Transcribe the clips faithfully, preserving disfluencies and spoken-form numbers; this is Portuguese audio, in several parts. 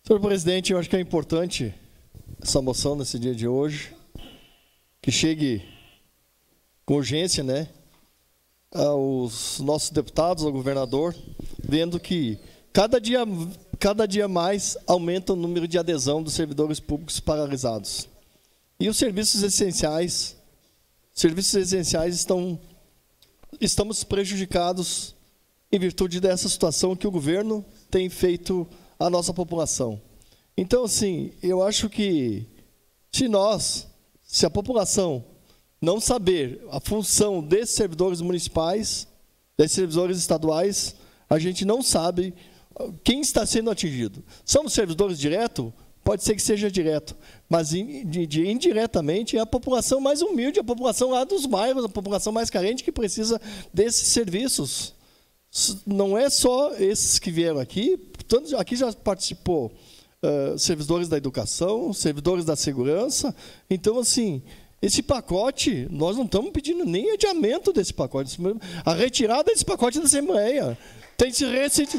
Senhor presidente, eu acho que é importante essa moção nesse dia de hoje, que chegue com urgência, né, aos nossos deputados, ao governador, vendo que cada dia, cada dia mais aumenta o número de adesão dos servidores públicos paralisados. E os serviços essenciais, serviços essenciais estão, estamos prejudicados em virtude dessa situação que o governo tem feito à nossa população. Então, assim, eu acho que se nós, se a população não saber a função desses servidores municipais, desses servidores estaduais, a gente não sabe quem está sendo atingido. São os servidores diretos? Pode ser que seja direto, mas indiretamente é a população mais humilde, a população lá dos bairros, a população mais carente que precisa desses serviços. Não é só esses que vieram aqui, aqui já participou uh, servidores da educação, servidores da segurança. Então, assim, esse pacote, nós não estamos pedindo nem adiamento desse pacote, a retirada desse pacote da Assembleia. Tem que se receber.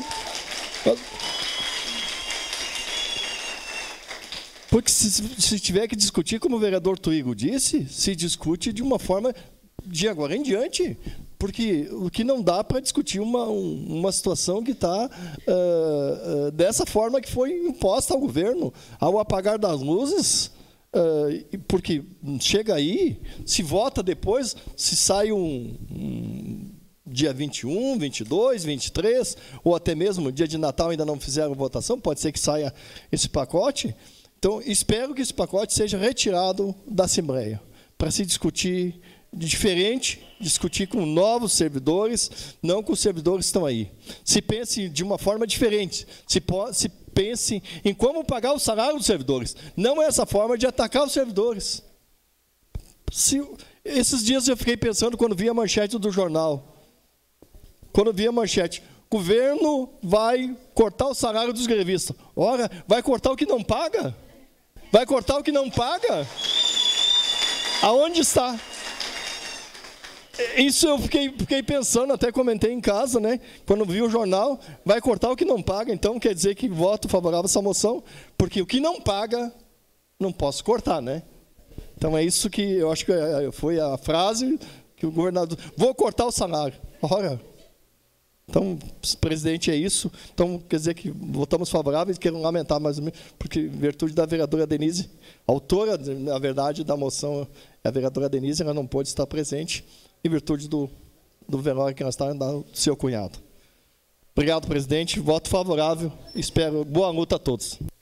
Porque se, se tiver que discutir, como o vereador Tuigo disse, se discute de uma forma de agora em diante, porque o que não dá para discutir uma, uma situação que está uh, uh, dessa forma que foi imposta ao governo, ao apagar das luzes, uh, porque chega aí, se vota depois, se sai um, um dia vinte e um, vinte e dois, vinte e três, ou até mesmo dia de Natal ainda não fizeram votação, pode ser que saia esse pacote. Então, espero que esse pacote seja retirado da Assembleia, para se discutir diferente, discutir com novos servidores, não com os servidores que estão aí. Se pense de uma forma diferente, se, se pense em como pagar o salário dos servidores, não essa forma de atacar os servidores. Se, esses dias eu fiquei pensando quando vi a manchete do jornal, quando vi a manchete, governo vai cortar o salário dos grevistas. Ora, vai cortar o que não paga? Vai cortar o que não paga? Aonde está? Isso eu fiquei, fiquei pensando, até comentei em casa, né? Quando vi o jornal, vai cortar o que não paga, então quer dizer que voto favorável a essa moção, porque o que não paga, não posso cortar, né? Então é isso que eu acho que foi a frase que o governador... Vou cortar o salário. Ora... Então, presidente, é isso. Então, quer dizer que votamos favoráveis, quero lamentar mais ou menos, porque em virtude da vereadora Denise, autora, na verdade, da moção, é a vereadora Denise, ela não pôde estar presente, em virtude do, do velório que ela está do seu cunhado. Obrigado, presidente. Voto favorável. Espero boa luta a todos.